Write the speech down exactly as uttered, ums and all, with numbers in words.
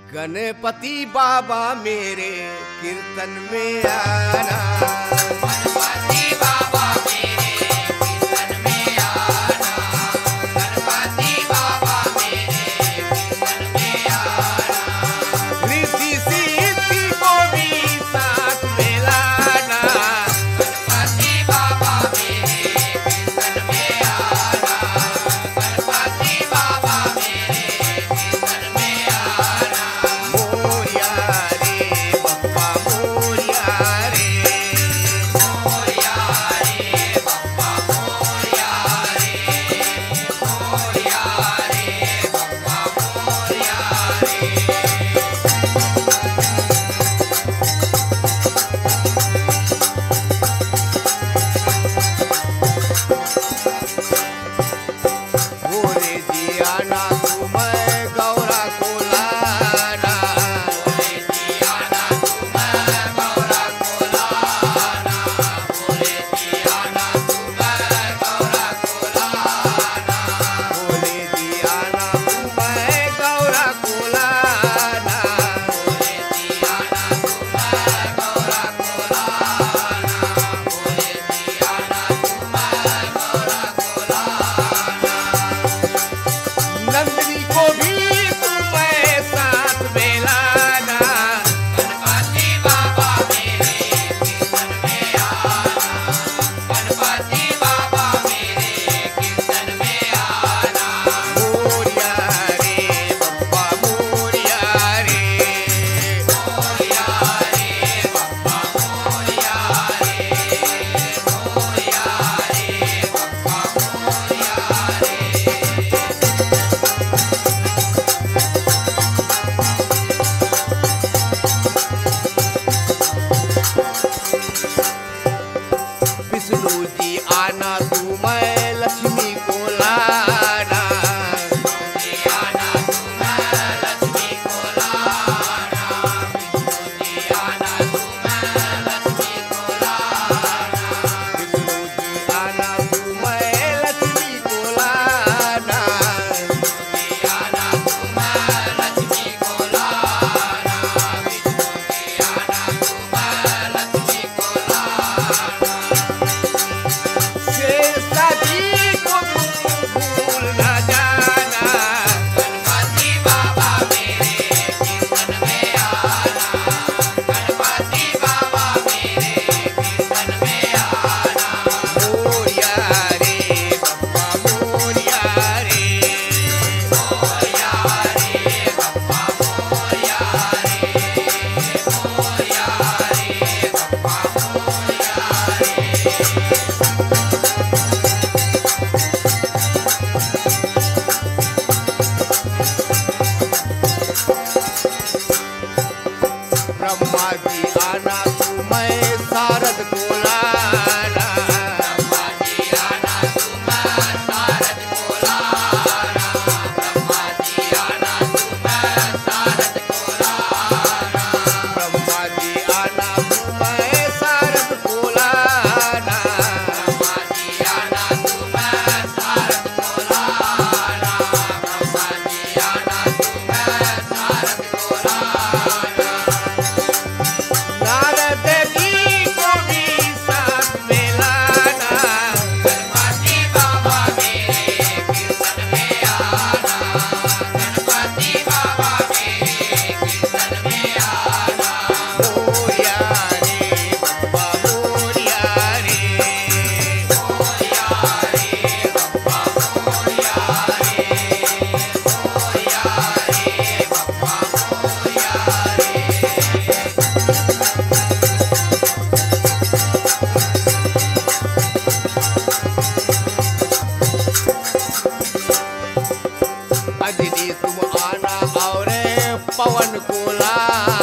गणपति बाबा मेरे कीर्तन में आना, गणपति बाबा मेरे कीर्तन में आना, गणपति बाबा मेरे कीर्तन में आना, रिद्धि सिद्धि को भी साथ में लाना, गणपति बाबा मेरे कीर्तन में आना, गणपति बाबा मेरे कीर्तन में आना। मोरिया रे बप्पा मोरिया रे, मोरया रे बप्पा मोरया रे, मोरया रे बप्पा मोरया रे। भोले जी आना तू मैं गौरा को लाना, भोले जी आना तू मैं गौरा को लाना, भोले जी आना तू मैं गौरा को लाना, भोले जी आना तू मैं गौरा को लाना, भोले जी आना तू मैं गौरा को लाना, भोले जी आना तू मैं गौरा को लाना। नंदिनी को भी तू मैं साथ में लाना, गणपति बाबा मेरे कीर्तन में आना, गणपति बाबा मेरे कीर्तन में आना। मोरिया रे बप्पा मोरिया रे, मोरया रे बप्पा मोरया रे, मोरया रे बप्पा मोरया रे। विष्णु जी आना तू मैं लक्ष्मी को लाना, जी आना तू मैं लक्ष्मी को लाना, विष्णु जी आना तू मैं लक्ष्मी को लाना, विष्णु जी आना तू मैं लक्ष्मी को लाना, जी आना तू मैं लक्ष्मी को लाना, विष्णु जी आना तू मैं लक्ष्मी को लाना। शेषा जी को तू भूल न जाना, गणपति बाबा मेरे कीर्तन में आना, गणपति बाबा मेरे कीर्तन में आना। मोरिया रे बप्पा मोरिया रे, मोरया रे बप्पा मोरया रे, मोरया रे बप्पा मोरया रे। ब्रह्मा जी आना तू मैं शारद को लाना, ब्रह्मा जी आना तू मैं शारद को लाना, ब्रह्मा जी आना तू मैं शारद को लाना, ब्रह्मा जी आना तू मैं शारद को लाना, ब्रह्मा जी आना तू मैं शारद को लाना, ब्रह्मा जी आना तू मैं शारद को लाना। नारद जी को भी साथ में लाना, गणपति बाबा मेरे कीर्तन में आना, गणपति बाबा मेरे कीर्तन में आना। मोरिया रे बप्पा मोरिया रे, मोरया रे बप्पा मोरया रे, मोरया रे बप्पा मोरया रे। अजनी तुम आना और पवन को लाना,